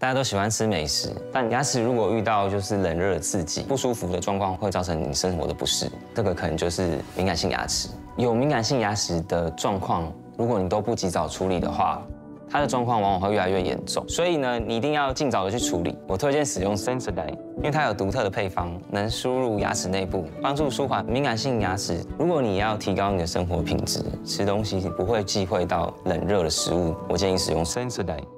大家都喜欢吃美食，但牙齿如果遇到就是冷热刺激、不舒服的状况，会造成你生活的不适，这个可能就是敏感性牙齿。有敏感性牙齿的状况，如果你都不及早处理的话，它的状况往往会越来越严重。所以呢，你一定要尽早的去处理。我推荐使用 Sensodyne， 因为它有独特的配方，能输入牙齿内部，帮助舒缓敏感性牙齿。如果你要提高你的生活品质，吃东西不会忌讳到冷热的食物，我建议使用 Sensodyne。